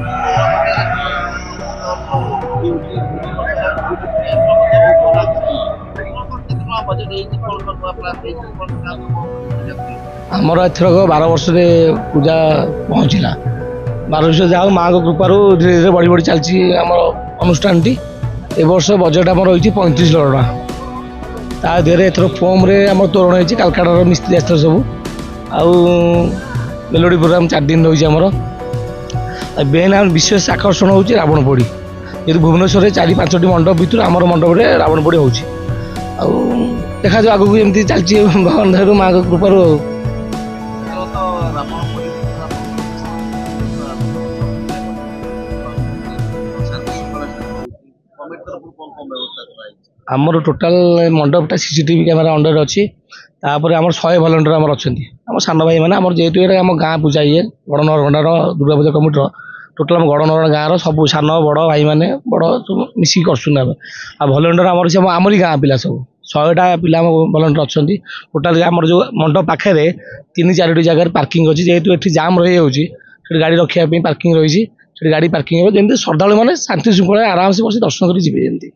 आमर एथरक 12 वर्ष पूजा पहुँचला 12 वर्ष जाओ माँ कृपार धीरे धीरे बढ़ी बढ़ी चलती आम अनुष्ठान टी ए वर्ष बजेट आम रही 35 लाख ता देहरे एथर फोम रे आम तोरण होती कालकाटार मिस्त्री आस सब आउ मेलोडी प्रोग्राम 4 दिन रही आमर मेन आम विशेष आकर्षण हो रावण पोड़ी ये भुवनेश्वर 4-5टी मंडप भर आमर मंडप में रावण पोड़ी हो देखा जाओ आगू एमती चलती भगवान दयालु माँ कृपार आमर टोटाल मंडपटा सीसीटीवी कैमेरा अंडर अच्छी तापर आम 100 भलेंटियर आम अच्छा आम सान भाई मैंने आम जेहतु ये आम गाँ पूजा ये गड़नर भंडार दुर्गा पूजा कमिटर टोटाल आम गड़नर गाँव सब सान बड़ भाई मैंने बड़ मिसिक कर भलेंटियर आम आमरी गाँ पिला सब 100टा पिला भलेंटियर अच्छा टोटाल आम जो मंडप पाखे 3-4टी जगह पार्किंग अच्छी जेहतु ये जाम रही है गाड़ी रखापी पार्किंग रही गाड़ी पार्किंग हो जमी श्रद्धा मैंने शांति श्रृंखला आराम से बस दर्शन कर जी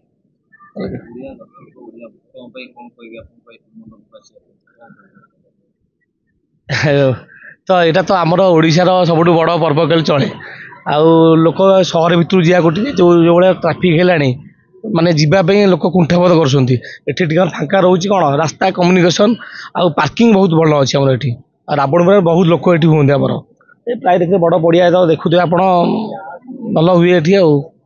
तो यहाँ तो आमर ओडिशार सबुठ बड़ पर्व कल चले आउ लोक सहर भितर जा जो भाया ट्राफिक है माने जीवाई लोक कुंठाबोध कर फांका रोच कौन रास्ता कम्युनिकेशन आउ पार्किंग बहुत भल अच्छे आम ये रावण पर बहुत लोक ये हूँ आमर प्राय देखते बड़ पड़िया तो देखुए आप भल हुए ये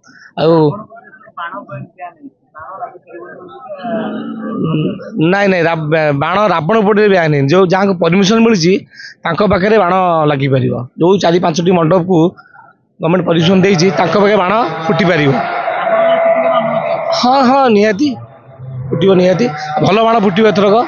नाई नाई बाण रावण पोड़ी ब्यान नहीं जो जहाँ परमिशन मिली पाखे बाण लगी पार जो 4-5टी मंडप को गवर्नमेंट परमिशन देती पाखे बाण फुटी पार हाँ हाँ निहाती फुटो निहाती भल बाण फुट एथरक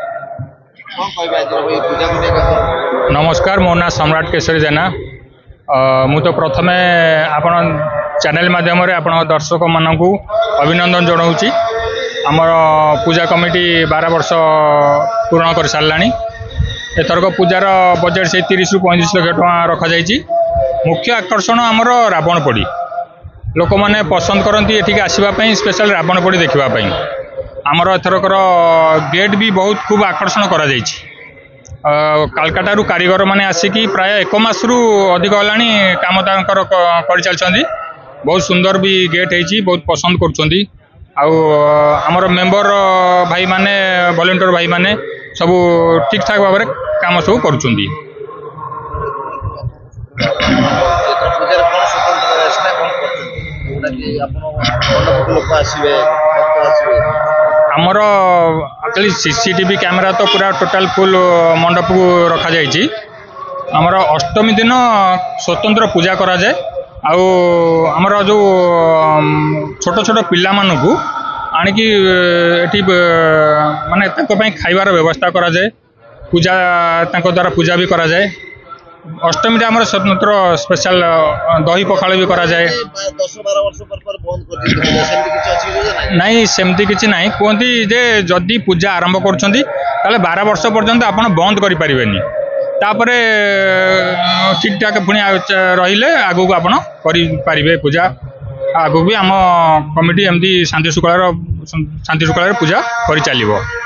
नमस्कार मो ना सम्राट केशरी जेना मु तो प्रथम आपण चैनल माध्यम आपण दर्शक मानक अभिनंदन जनाऊँगी आमर पूजा कमिटी 12 वर्ष पूर्ण कर सारा एथरक पूजार बजेट से 30 ରୁ 35 लाख टका रखा जाइए। मुख्य आकर्षण आमर रावण पोड़ी लोक मैंने पसंद करती एठिक आसवाई स्पेशल रावण पोड़ी देखापी आमर एथरकर गेट भी बहुत खूब आकर्षण करा कालकाटारू कारीगर मैंने आसिकी प्राय 1 मास रु अधिक होलानी काम तांकर कर चलछंदी बहुत सुंदर भी गेट है बहुत पसंद कर आमर मेंबर भाई माने वॉलंटियर भाई माने सब ठीक ठाक भाव में काम सब कर आमर एक्चुअली सीसीटीवी कैमेरा तो पूरा टोटाल फुल मंडप को रखा जाइए आमर अष्टमी दिन स्वतंत्र पूजा करा जाए आमर जो छोट छोट पिला मानू आणिकी एटी माने खाइबार व्यवस्था करा जाए पूजा द्वारा पूजा भी करा जाए अष्टमी आम स्वतंत्र स्पेशल दही पखाल भी करा जाए 10-12 वर्ष पर बंद कर नहीं सेमती किसी ना कहती जे जदि पूजा आरंभ कर 12 वर्ष पर्यंत आप बंद करें तापरे ठीक ठाक पुणी रहिले आगू को आपण करें पूजा आगू भी आम कमिटी एमती शांति शुक्लार पूजा कर चलो।